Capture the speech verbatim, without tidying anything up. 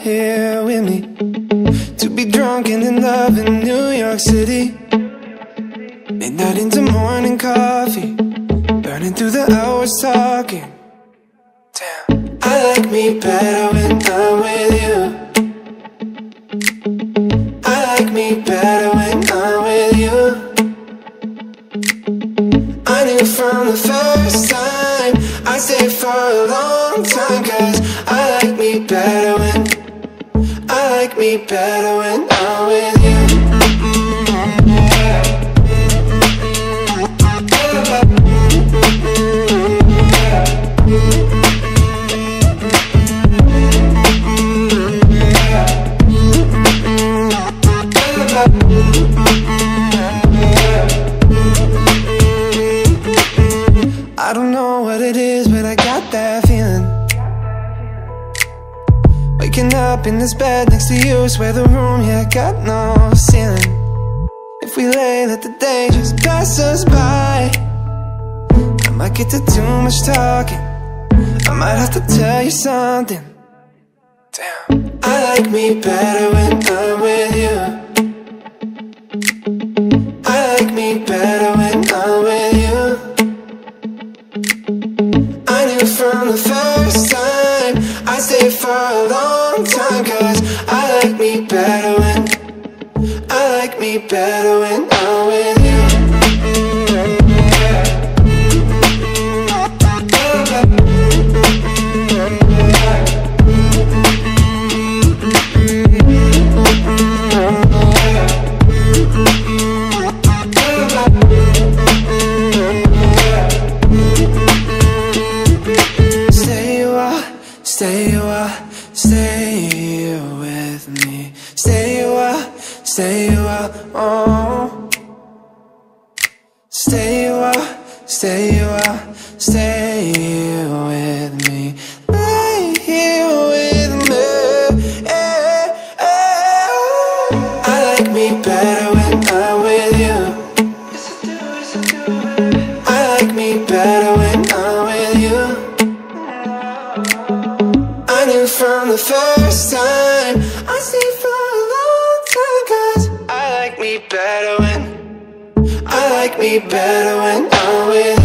here with me, to be drunk and in love in New York City. Midnight into morning coffee, burning through the hours talking. Damn, I like me better when I'm with you. I like me better when I'm with you. I knew from the first time I'd stay for a long time, 'cause I like me better when I like me better when I'm with you. I don't know what it is, but I got that feeling. Waking up in this bed next to you, swear the room, yeah, got no ceiling. If we lay, let the day just pass us by. I might get to too much talking, I might have to tell you something. Damn, I like me better when I'm with you. I like me better when I'm with you. I knew from the first time I'd stay for a long time, 'cause I like me better when I like me better when I'm with you. Stay a while, stay with me. Stay a while, stay a while, oh. Stay a while, stay a while, stay with me. Lay here with me, eh, eh. I like me better when I'm with you. Yes, I do, yes, I do. I like me better when I'm with you. I knew from the first time I'd stay for a long time, 'cause I like me better when I like me better when I'm with you.